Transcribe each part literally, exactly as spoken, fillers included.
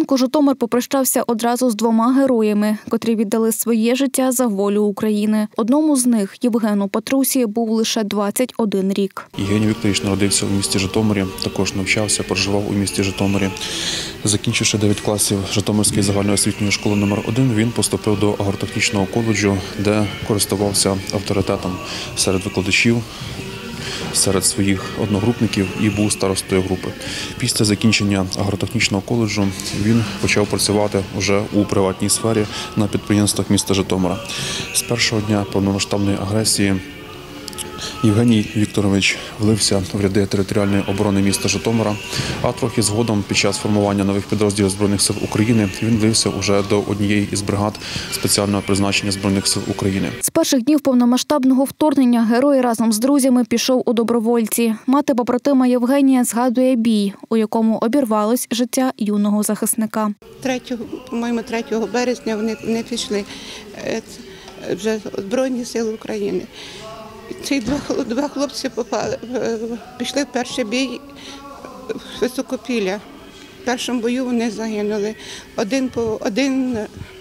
ранку Житомир попрощався одразу з двома героями, котрі віддали своє життя за волю України. Одному з них, Євгену Патрусі, був лише двадцять один рік. Євгеній Вікторович народився у місті Житомирі, також навчався, проживав у місті Житомирі. Закінчивши дев'ять класів Житомирської загальноосвітньої школи номер один, він поступив до агротехнічного коледжу, де користувався авторитетом серед викладачів, серед своїх одногрупників і був старостою групи. Після закінчення агротехнічного коледжу він почав працювати вже у приватній сфері на підприємствах міста Житомира. З першого дня повномасштабної агресії Євгеній Вікторович влився в ряди територіальної оборони міста Житомира, а трохи згодом, під час формування нових підрозділів Збройних сил України, він влився уже до однієї із бригад спеціального призначення Збройних сил України. З перших днів повномасштабного вторгнення герой разом з друзями пішов у добровольці. Мати побратима Євгенія згадує бій, у якому обірвалось життя юного захисника. третього, по-моєму, третього березня вони, вони пішли вже Збройні сили України. Ці два, два хлопці попали, пішли в перший бій в Високопілля. В першому бою вони загинули. Один, один,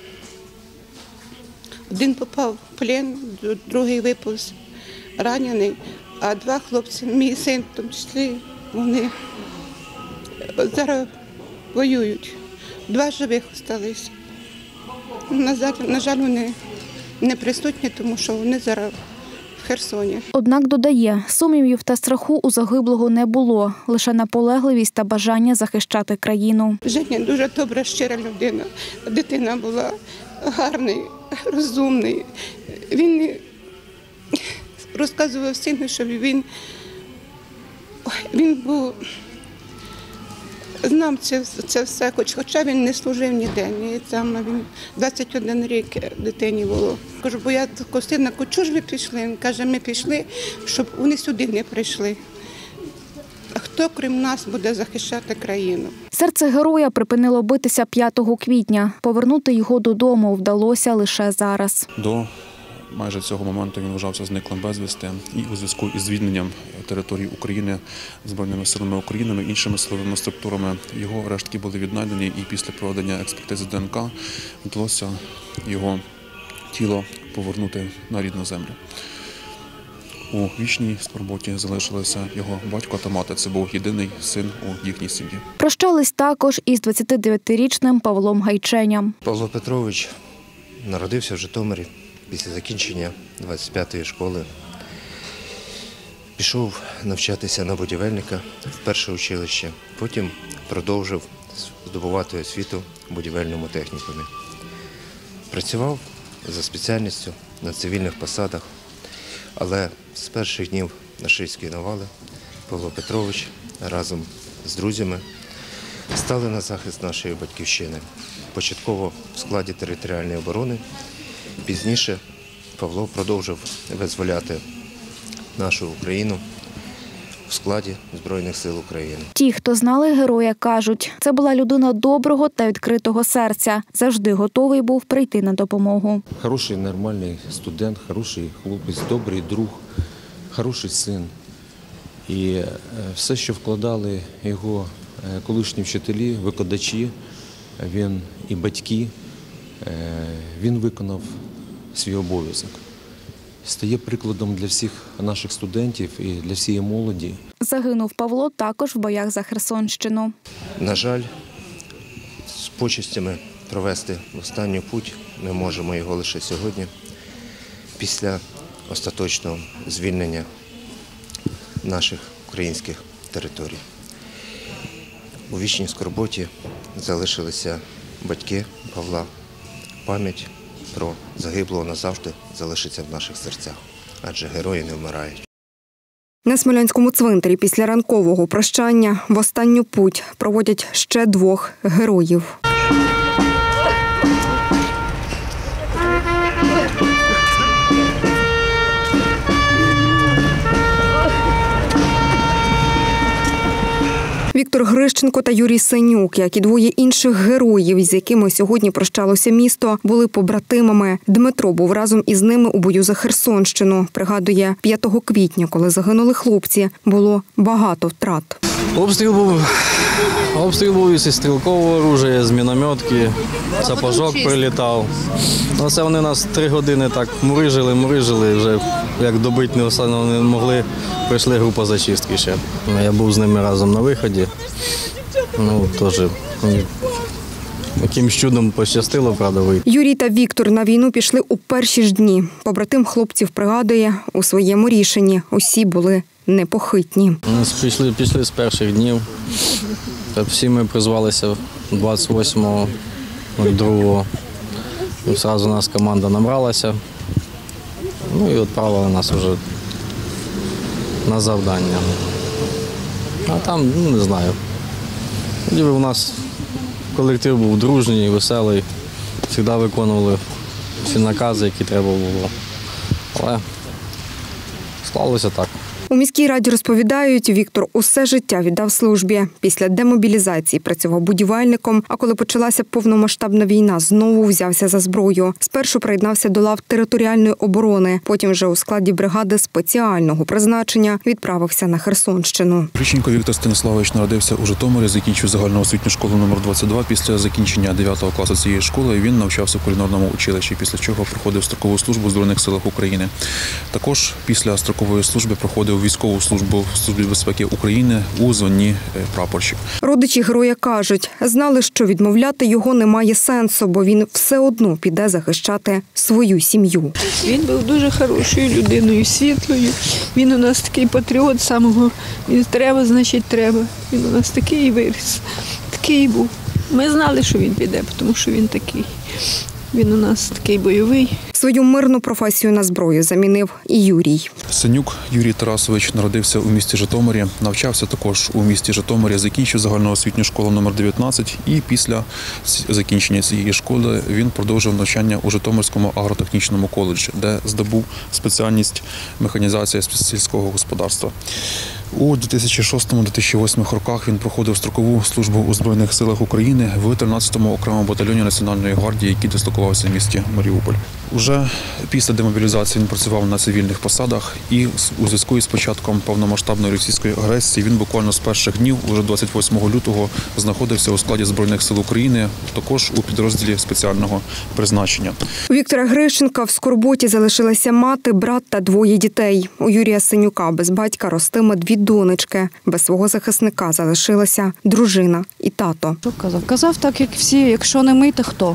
один попав в плен, другий виповз ранений, а два хлопці, мій син в тому числі, вони зараз воюють. Два живих залишилися. На жаль, на жаль, вони не присутні, тому що вони зараз в Херсоні. Однак додає, сумнівів та страху у загиблого не було, лише наполегливість та бажання захищати країну. Женя дуже добра, щира людина. Дитина була гарний, розумний. Він розказував сину, що він, він був, знав це, це все, хоч, хоча він не служив ніде. Ні, там, він двадцять один рік дитині було. Кажу, бо я до сина, чого ж ви пішли? Він каже, ми пішли, щоб вони сюди не прийшли. А хто, крім нас, буде захищати країну? Серце героя припинило битися п'ятого квітня. Повернути його додому вдалося лише зараз. До майже цього моменту він вважався зниклим безвісти, і у зв'язку із звільненням території України Збройними силами України, іншими силовими структурами його рештки були віднайдені, і після проведення експертизи ДНК вдалося його тіло повернути на рідну землю. У вічній скорботі залишилися його батько та мати. Це був єдиний син у їхній сім'ї. Прощались також із двадцятидев'ятирічним Павлом Гайченям. Павло Петрович народився в Житомирі після закінчення двадцять п'ятої школи. Пішов навчатися на будівельника в перше училище, потім продовжив здобувати освіту в будівельному технікумі. Працював за спеціальністю на цивільних посадах, але з перших днів нацистської навали Павло Петрович разом з друзями стали на захист нашої батьківщини. Початково в складі територіальної оборони, пізніше Павло продовжив визволяти нашу Україну в складі Збройних сил України. Ті, хто знали героя, кажуть, це була людина доброго та відкритого серця. Завжди готовий був прийти на допомогу. Хороший, нормальний студент, хороший хлопець, добрий друг, хороший син. І все, що вкладали його колишні вчителі, викладачі, він і батьки, він виконав свій обов'язок. Стає прикладом для всіх наших студентів і для всієї молоді. Загинув Павло також в боях за Херсонщину. На жаль, з почестями провести останню путь ми можемо його лише сьогодні, після остаточного звільнення наших українських територій. У вічній скорботі залишилися батьки Павла. Пам'ять про загиблого назавжди залишиться в наших серцях, адже герої не вмирають. На Смілянському цвинтарі після ранкового прощання в останню путь проводять ще двох героїв. Віктор Грищенко та Юрій Сенюк, як і двоє інших героїв, з якими сьогодні прощалося місто, були побратимами. Дмитро був разом із ними у бою за Херсонщину. Пригадує, п'ятого квітня, коли загинули хлопці, було багато втрат. Обстріл був, обстріл був із стрілкового оружия, з мінометки, сапожок прилітав. Ну, це вони нас три години так мурижили, мурижили, вже як добити не не могли, прийшли група зачистки ще. Я був з ними разом на виході, ну, теж якимсь чудом пощастило, правда, вийти. Юрій та Віктор на війну пішли у перші ж дні. Побратим хлопців пригадує, у своєму рішенні усі були непохитні. Ми пішли, пішли з перших днів. Всі ми призвалися двадцять восьмого другого. Одразу нас команда набралася. Ну і відправили нас вже на завдання. А там, ну не знаю. Тоді у нас колектив був дружній, веселий. Завжди виконували всі накази, які треба було. Але склалося так. У міській раді розповідають, Віктор усе життя віддав службі. Після демобілізації працював будівельником, а коли почалася повномасштабна війна, знову взявся за зброю. Спершу приєднався до лав територіальної оборони, потім вже у складі бригади спеціального призначення відправився на Херсонщину. Грищенко Віктор Станіславович народився у Житомирі, закінчив загальноосвітню школу номер двадцять два. Після закінчення дев'ятого класу цієї школи він навчався в кулінарному училищі, після чого проходив строкову службу в Збройних силах України. Також після строкової служби проходив військову службу в Службі безпеки України у званні прапорщик. Родичі героя кажуть, знали, що відмовляти його немає сенсу, бо він все одно піде захищати свою сім'ю. Він був дуже хорошою людиною, світлою. Він у нас такий патріот самого. Він треба, значить треба. Він у нас такий і виріс, такий був. Ми знали, що він піде, тому що він такий. Він у нас такий бойовий. Свою мирну професію на зброю замінив і Юрій. Сенюк Юрій Тарасович народився у місті Житомирі, навчався також у місті Житомирі, закінчив загальноосвітню школу номер дев'ятнадцять і після закінчення цієї школи він продовжив навчання у Житомирському агротехнічному коледжі, де здобув спеціальність механізація сільського господарства. У дві тисячі шостому - дві тисячі восьмому роках він проходив строкову службу у Збройних силах України в тринадцятому окремому батальйоні Національної гвардії, який дислокувався в місті Маріуполь. Уже після демобілізації він працював на цивільних посадах і у зв'язку із початком повномасштабної російської агресії він буквально з перших днів, уже двадцять восьмого лютого, знаходився у складі Збройних сил України, також у підрозділі спеціального призначення. У Віктора Грищенка в скорботі залишилася мати, брат та двоє дітей. У Юрія Сенюка без батька ростиме дві донечки. Без свого захисника залишилася дружина і тато. Що казав? Казав так, як всі, якщо не ми, то хто?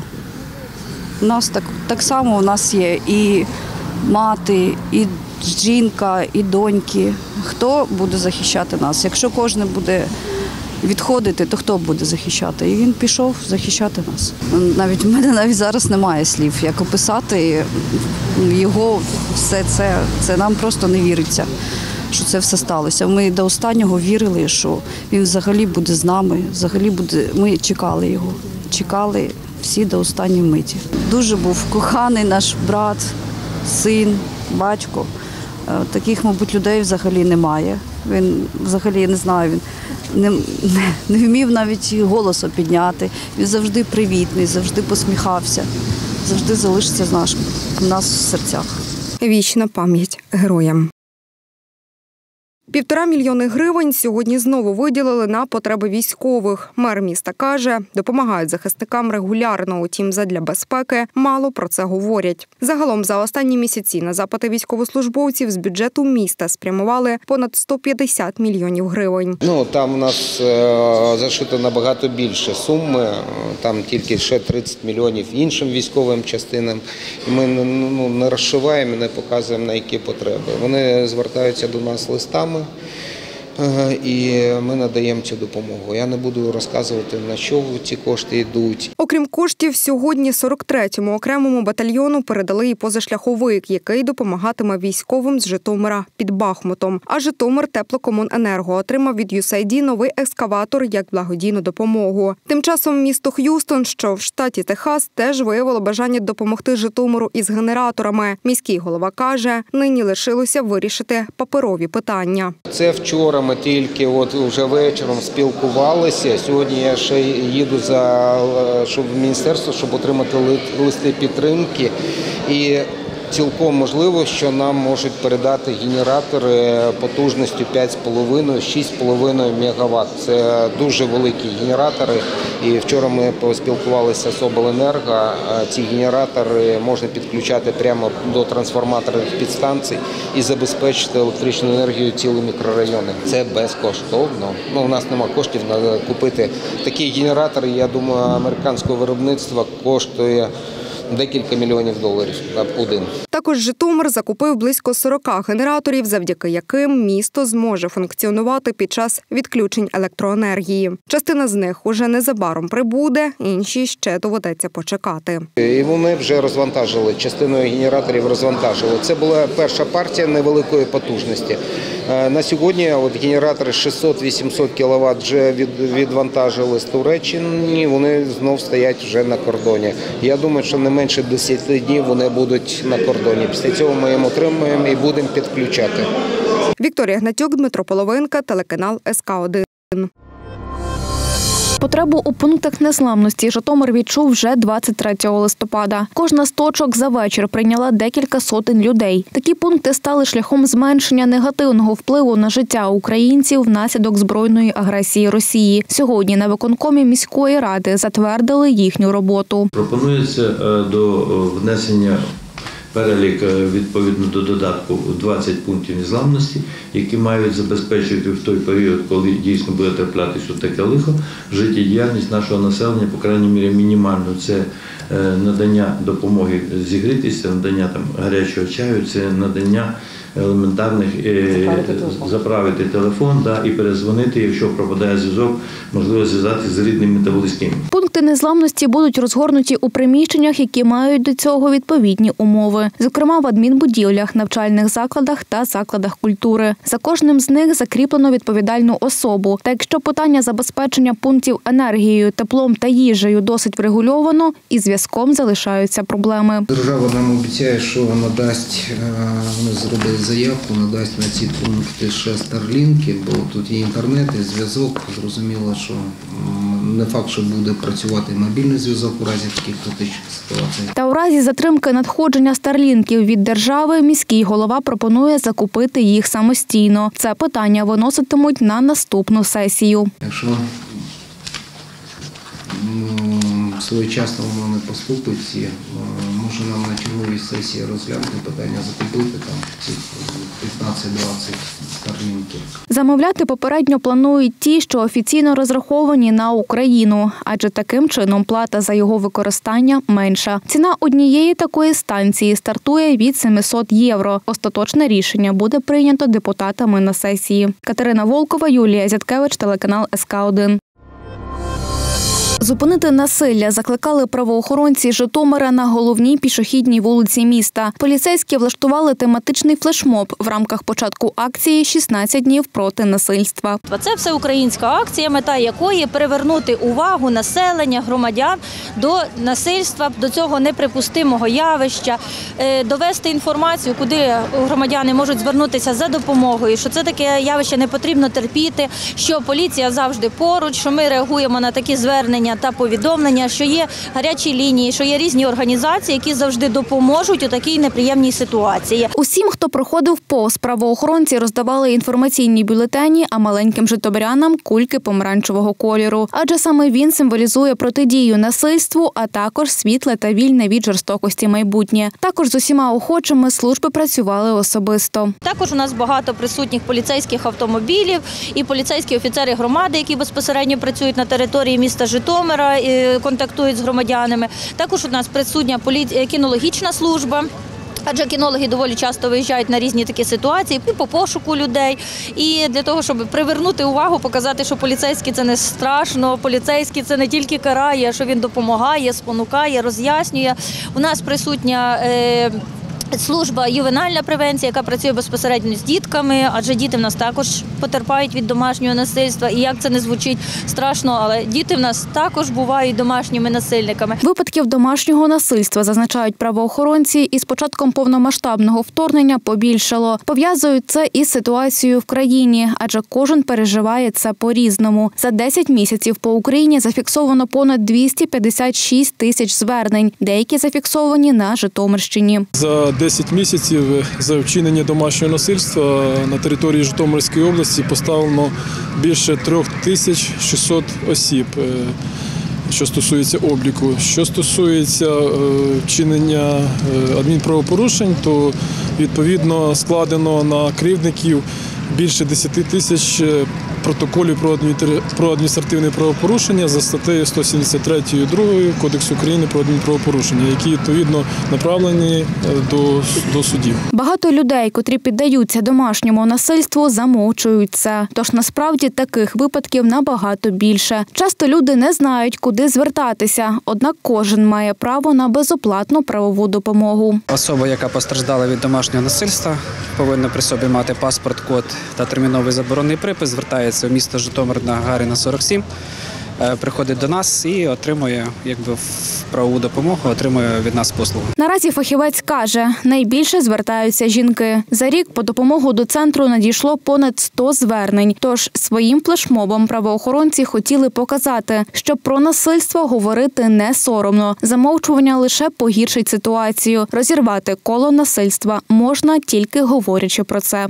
У нас так, так само у нас є і мати, і жінка, і доньки. Хто буде захищати нас? Якщо кожен буде відходити, то хто буде захищати? І він пішов захищати нас. Навіть в мене навіть зараз немає слів, як описати його, все це, це нам просто не віриться, що це все сталося. Ми до останнього вірили, що він взагалі буде з нами, взагалі буде, ми чекали його, чекали всі до останньої миті. Дуже був коханий наш брат, син, батько. Таких, мабуть, людей взагалі немає. Він взагалі, я не знаю, він не, не вмів навіть голосу підняти. Він завжди привітний, завжди посміхався, завжди залишиться в нас, в нас в серцях. Вічна пам'ять героям. Півтора мільйони гривень сьогодні знову виділили на потреби військових. Мер міста каже, допомагають захисникам регулярно, утім задля безпеки мало про це говорять. Загалом за останні місяці на запити військовослужбовців з бюджету міста спрямували понад сто п'ятдесят мільйонів гривень. Ну, там у нас е, зашито набагато більше суми, там тільки ще тридцять мільйонів іншим військовим частинам. І ми ну, не розшиваємо і не показуємо, на які потреби. Вони звертаються до нас листами. І ми надаємо цю допомогу. Я не буду розказувати, на що ці кошти йдуть. Окрім коштів, сьогодні сорок третьому окремому батальйону передали і позашляховик, який допомагатиме військовим з Житомира під Бахмутом. А Житомир Теплокомуненерго отримав від ю ес ей ай ді новий екскаватор як благодійну допомогу. Тим часом місто Х'юстон, що в штаті Техас, теж виявило бажання допомогти Житомиру із генераторами. Міський голова каже, нині лишилося вирішити паперові питання. Це вчора генераторами тільки от вже вечором спілкувалися. Сьогодні я ще їду за, щоб в міністерство, щоб отримати листи підтримки. І цілком можливо, що нам можуть передати генератори потужністю п'ять з половиною - шість з половиною мегаватт. Це дуже великі генератори. І вчора ми поспілкувалися з обленерго. Ці генератори можна підключати прямо до трансформаторних підстанцій і забезпечити електричну енергію цілі мікрорайони. Це безкоштовно. Ну, у нас немає коштів на купити такі генератори. Я думаю, американського виробництва коштує декілька мільйонів доларів один. Також Житомир закупив близько сорока генераторів, завдяки яким місто зможе функціонувати під час відключень електроенергії. Частина з них уже незабаром прибуде, інші ще доведеться почекати. І вони вже розвантажили, частину генераторів розвантажили. Це була перша партія невеликої потужності. На сьогодні от генератори шістсот - вісімсот кіловат вже від, відвантажили з Туреччини, вони знов стоять вже на кордоні. Я думаю, що не менше десяти днів вони будуть на кордоні. Після цього ми їм отримаємо і будемо підключати. Вікторія Гнатюк, Дмитро Половинка, телеканал ес ка один. Потребу у пунктах незламності Житомир відчув вже двадцять третього листопада. Кожна з точок за вечір прийняла декілька сотень людей. Такі пункти стали шляхом зменшення негативного впливу на життя українців внаслідок збройної агресії Росії. Сьогодні на виконкомі міської ради затвердили їхню роботу. Пропонується до внесення перелік відповідно до додатку двадцять пунктів незламності, які мають забезпечити в той період, коли дійсно буде траплятися таке лихо, життєдіяльність нашого населення, по крайній мірі, мінімальну. Це надання допомоги зігрітися, надання там гарячого чаю, це надання елементарних заправити телефон да, і перезвонити, якщо пропадає зв'язок, можливо зв'язатися з рідними та близькими. Пункти незламності будуть розгорнуті у приміщеннях, які мають до цього відповідні умови. Зокрема, в адмінбудівлях, навчальних закладах та закладах культури. За кожним з них закріплено відповідальну особу. Та якщо питання забезпечення пунктів енергією, теплом та їжею досить врегульовано, і зв'язком залишаються проблеми. Держава нам обіцяє, що надасть, ми зробили заявку, надасть на ці пункти ще старлінки, бо тут є інтернет, і зв'язок. Зрозуміло, що не факт, що буде працювати мобільний зв'язок у разі таких критичних ситуацій. Та у разі затримки надходження старлінків від держави міський голова пропонує закупити їх самостійно. Це питання виноситимуть на наступну сесію. Якщо своєчасно воно не поступить, може нам на черговій сесії розглянути питання закупити там ці п'ятнадцять-двадцять старлінків. Замовляти попередньо планують ті, що офіційно розраховані на Україну, адже таким чином плата за його використання менша. Ціна однієї такої станції стартує від сімсот євро. Остаточне рішення буде прийнято депутатами на сесії. Катерина Волкова, Юлія Зяткевич, телеканал ес ка один. Зупинити насилля закликали правоохоронці Житомира на головній пішохідній вулиці міста. Поліцейські влаштували тематичний флешмоб в рамках початку акції «шістнадцять днів проти насильства». Це всеукраїнська акція, мета якої – привернути увагу населення, громадян до насильства, до цього неприпустимого явища, довести інформацію, куди громадяни можуть звернутися за допомогою, що це таке явище не потрібно терпіти, що поліція завжди поруч, що ми реагуємо на такі звернення та повідомлення, що є гарячі лінії, що є різні організації, які завжди допоможуть у такій неприємній ситуації. Усім, хто проходив повз, правоохоронці роздавали інформаційні бюлетені, а маленьким житомирянам – кульки помаранчевого кольору. Адже саме він символізує протидію насильству, а також світле та вільне від жорстокості майбутнє. Також з усіма охочими служби працювали особисто. Також у нас багато присутніх поліцейських автомобілів і поліцейські офіцери громади, які безпосередньо працюють на території міста Житомира, контактують з громадянами. Також у нас присутня кінологічна служба. Адже кінологи доволі часто виїжджають на різні такі ситуації і по пошуку людей. І для того, щоб привернути увагу, показати, що поліцейський – це не страшно, поліцейський – це не тільки карає, а що він допомагає, спонукає, роз'яснює. У нас присутня Служба ювенальна превенція, яка працює безпосередньо з дітками, адже діти в нас також потерпають від домашнього насильства. І як це не звучить страшно, але діти в нас також бувають домашніми насильниками. Випадків домашнього насильства, зазначають правоохоронці, із початком повномасштабного вторгнення побільшало. Пов'язують це із ситуацією в країні, адже кожен переживає це по-різному. За десять місяців по Україні зафіксовано понад двісті п'ятдесят шість тисяч звернень, деякі зафіксовані на Житомирщині. За десять місяців за вчинення домашнього насильства на території Житомирської області поставлено більше трьох тисяч шістсот осіб, що стосується обліку. Що стосується вчинення адмінправопорушень, то відповідно складено на кривдників більше десять тисяч протоколів про адміністративне правопорушення за статтею сто сімдесят три другою Кодексу України про адмінправопорушення, які відповідно направлені до, до судів. Багато людей, котрі піддаються домашньому насильству, замовчують це. Тож насправді таких випадків набагато більше. Часто люди не знають, куди звертатися, однак кожен має право на безоплатну правову допомогу. Особа, яка постраждала від домашнього насильства, повинна при собі мати паспорт, код та терміновий заборонний припис, звертається у місто Житомир на Гагаріна сорок сім, приходить до нас і отримує якби, правову допомогу, отримує від нас послугу. Наразі фахівець каже, найбільше звертаються жінки. За рік по допомогу до центру надійшло понад сто звернень. Тож своїм флешмобом правоохоронці хотіли показати, що про насильство говорити не соромно. Замовчування лише погіршить ситуацію. Розірвати коло насильства можна тільки говорячи про це.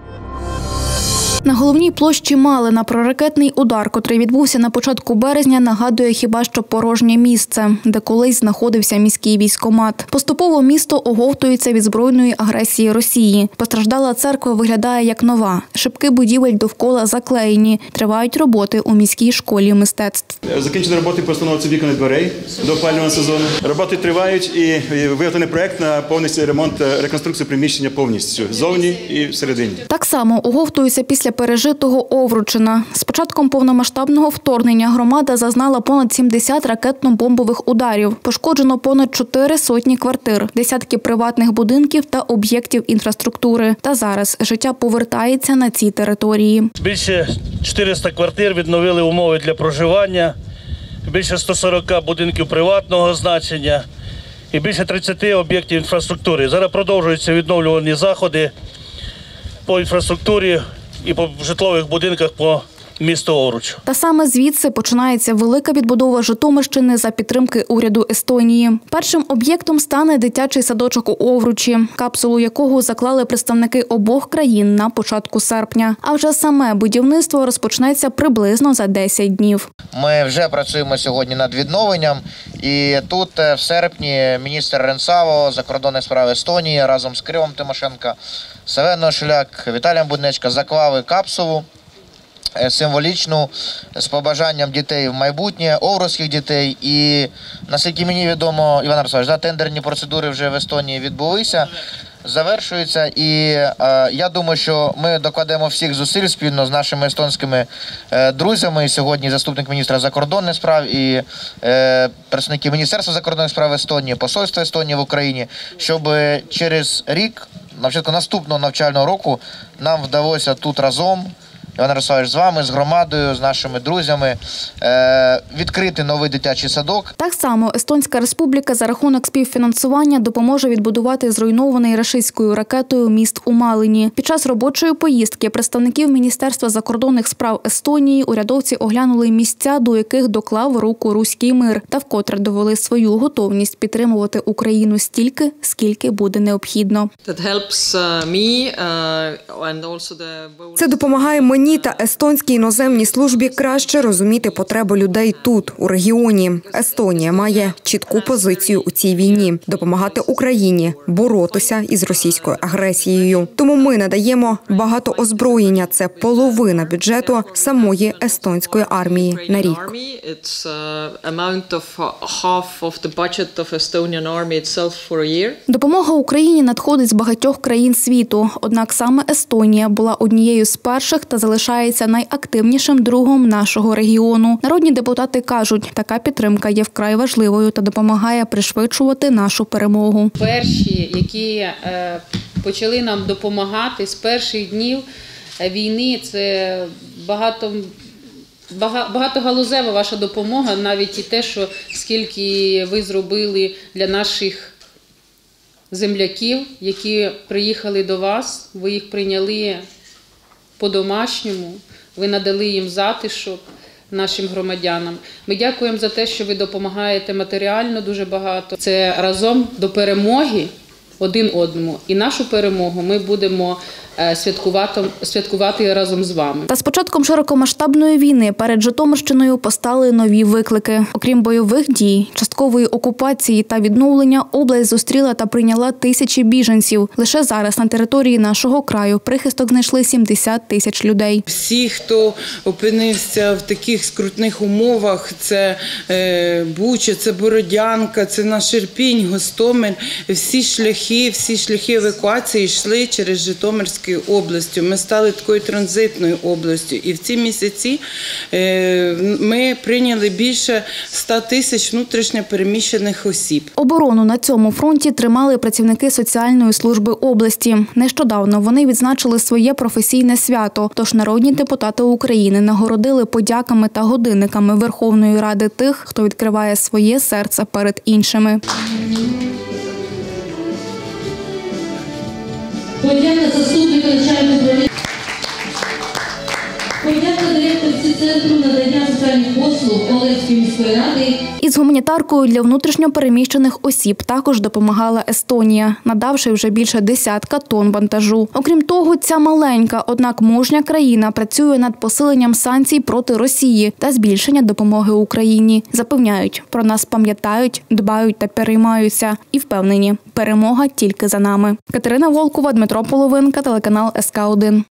На головній площі Малина про ракетний удар, котрий відбувся на початку березня, нагадує хіба що порожнє місце, де колись знаходився міський військкомат. Поступово місто оговтується від збройної агресії Росії. Постраждала церква виглядає як нова. Шибки будівель довкола заклеєні. Тривають роботи у міській школі мистецтв. Закінчені роботи по установці вікон і дверей до опалювального сезону. Роботи тривають і виготовлений проект на повністю ремонт, реконструкцію приміщення повністю, ззовні і всередині. Так само оговтуються після пережитого Овручина. З початком повномасштабного вторгнення громада зазнала понад сімдесят ракетно-бомбових ударів. Пошкоджено понад чотири сотні квартир, десятки приватних будинків та об'єктів інфраструктури. Та зараз життя повертається на ці території. Більше чотириста квартир відновили умови для проживання, більше ста сорока будинків приватного значення і більше тридцяти об'єктів інфраструктури. Зараз продовжуються відновлювальні заходи по інфраструктурі і по житлових будинках по місту Овруч. Та саме звідси починається велика відбудова Житомирщини за підтримки уряду Естонії. Першим об'єктом стане дитячий садочок у Овручі, капсулу якого заклали представники обох країн на початку серпня. А вже саме будівництво розпочнеться приблизно за десять днів. Ми вже працюємо сьогодні над відновленням. І тут в серпні міністр Ренцаво, закордонних справ Естонії разом з Кирилом Тимошенко, Савеною Шуляк, Віталієм Буднечко заклали капсулу символічну з побажанням дітей в майбутнє, овруцьких дітей. І, наскільки мені відомо, Іван Арсович, да, тендерні процедури вже в Естонії відбулися, завершуються. І е, я думаю, що ми докладемо всіх зусиль спільно з нашими естонськими е, друзями. І сьогодні заступник міністра закордонних справ і е, представники Міністерства закордонних справ Естонії, посольства Естонії в Україні, щоб через рік, на початку наступного навчального року, нам вдалося тут разом, Іван Ярославович, з вами, з громадою, з нашими друзями, відкрити новий дитячий садок. Так само Естонська Республіка за рахунок співфінансування допоможе відбудувати зруйнований рашистською ракетою міст у Малині. Під час робочої поїздки представників Міністерства закордонних справ Естонії урядовці оглянули місця, до яких доклав руку руський мир, та вкотре довели свою готовність підтримувати Україну стільки, скільки буде необхідно. Це допомагає мені та естонській іноземній службі краще розуміти потреби людей тут, у регіоні. Естонія має чітку позицію у цій війні – допомагати Україні боротися із російською агресією. Тому ми надаємо багато озброєння – це половина бюджету самої естонської армії на рік. Допомога Україні надходить з багатьох країн світу. Однак саме Естонія була однією з перших та залишається залишається найактивнішим другом нашого регіону. Народні депутати кажуть, така підтримка є вкрай важливою та допомагає пришвидшувати нашу перемогу. Перші, які почали нам допомагати з перших днів війни, це багато багатогалузева ваша допомога, навіть і те, що скільки ви зробили для наших земляків, які приїхали до вас, ви їх прийняли по-домашньому, ви надали їм затишок нашим громадянам. Ми дякуємо за те, що ви допомагаєте матеріально дуже багато. Це разом до перемоги один одному. І нашу перемогу ми будемо святкувати, святкувати разом з вами. Та з початком широкомасштабної війни перед Житомирщиною постали нові виклики. Окрім бойових дій, часткової окупації та відновлення, область зустріла та прийняла тисячі біженців. Лише зараз на території нашого краю прихисток знайшли сімдесят тисяч людей. Всі, хто опинився в таких скрутних умовах, це е, Буча, це Бородянка, це наш Ірпінь, Гостомель, всі шляхи, всі шляхи евакуації йшли через Житомирську областю. Ми стали такою транзитною областю. І в ці місяці ми прийняли більше ста тисяч внутрішньо переміщених осіб. Оборону на цьому фронті тримали працівники соціальної служби області. Нещодавно вони відзначили своє професійне свято. Тож народні депутати України нагородили подяками та годинниками Верховної Ради тих, хто відкриває своє серце перед іншими. Подяка заступника начальника управління. Подяка директорці Центру надання соціальних послуг Олевської міської ради. Із гуманітаркою для внутрішньопереміщених осіб також допомагала Естонія, надавши вже більше десятка тонн вантажу. Окрім того, ця маленька, однак мужня країна працює над посиленням санкцій проти Росії та збільшення допомоги Україні. Запевняють, про нас пам'ятають, дбають та переймаються. І впевнені, перемога тільки за нами. Катерина Волкова, Дмитро Половинка, телеканал ес ка один.